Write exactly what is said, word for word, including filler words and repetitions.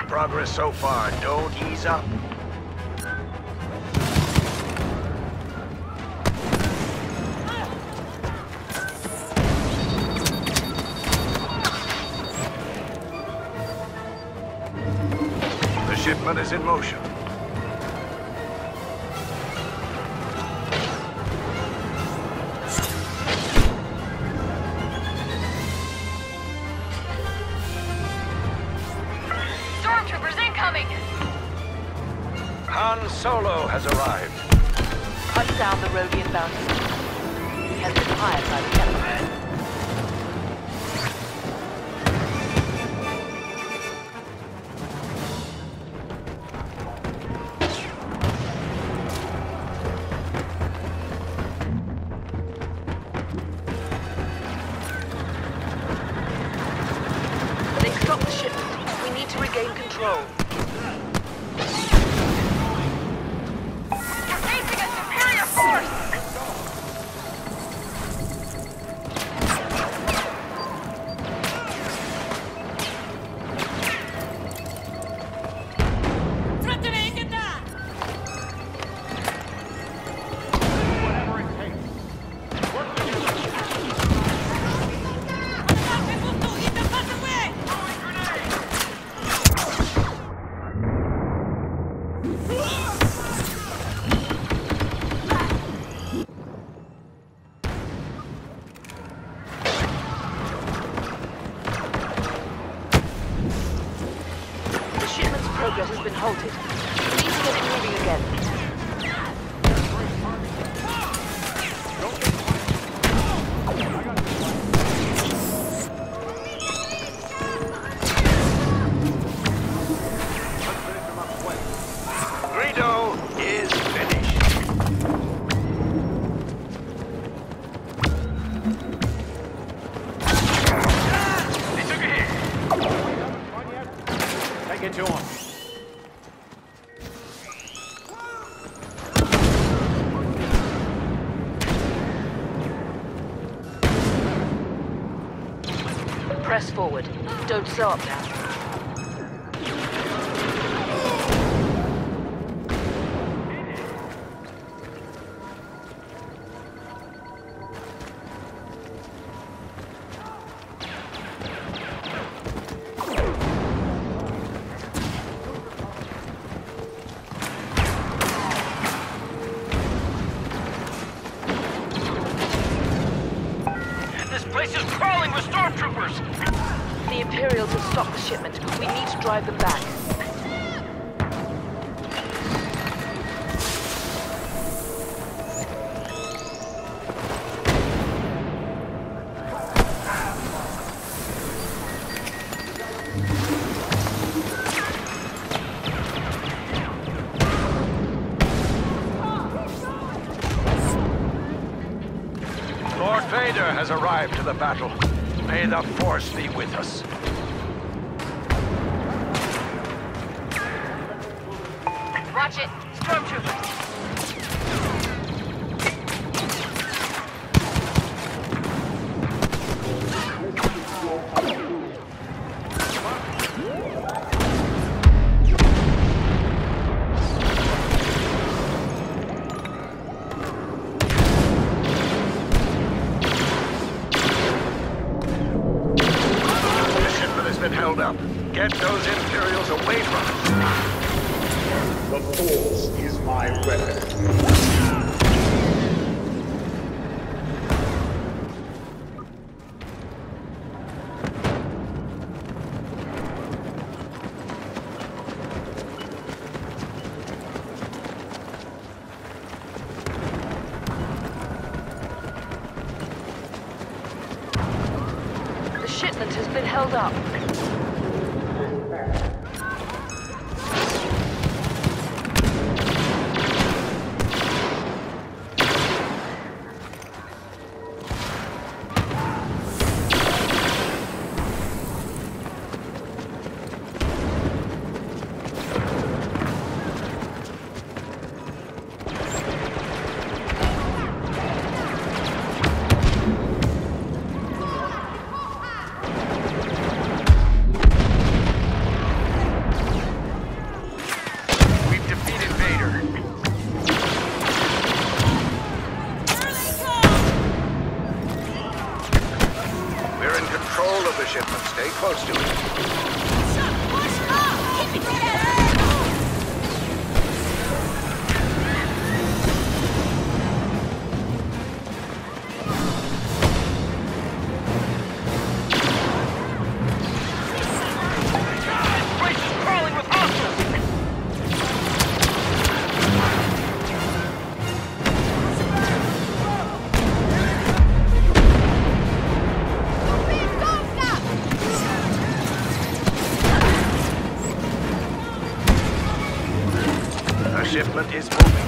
progress so far. Don't ease up. The shipment is in motion. Han Solo has arrived. Hunt down the Rodian bounty. He has been hired by the Emperor. They've stopped the shipment. We need to regain control. Progress has been halted. We need to get it moving again. Greedo is finished. They took a hit. Take it to him. Press forward. Don't slow up now. This place is crawling with stormtroopers! The Imperials have stopped the shipment. We need to drive them back. Lord Vader has arrived to the battle. May the Force be with us. Watch it! Stormtroopers! Held up. Get those Imperials away from us. The Force is my weapon. The shipment has been held up. but stay close to it. Push up! Keep it together! The shipment is moving.